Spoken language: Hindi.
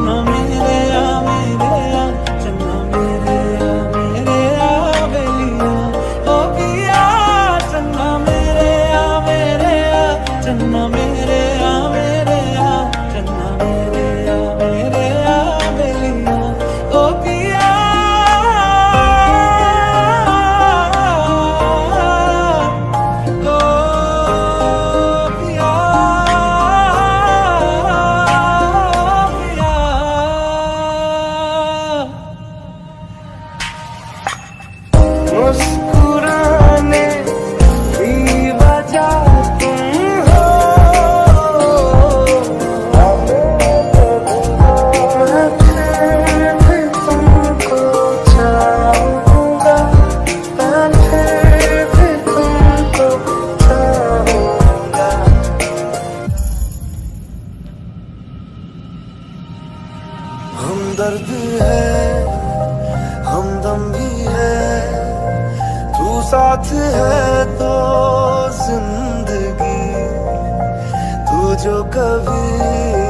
चन्ना मेरे आ चन्ना मेरे आ बेलिया ओ पिया चन्ना मेरे आ चन्ना मेरे आ चन्ना मेरे आ बेलिया ओ पिया मुस्कुराने की वजह तुम हो, मैं फिर भी तुमको चाहूँगा, मैं फिर भी तुमको चाहूँगा। हमदर्द है हमदम भी है, तू साथ है तो जिंदगी, तू जो कभी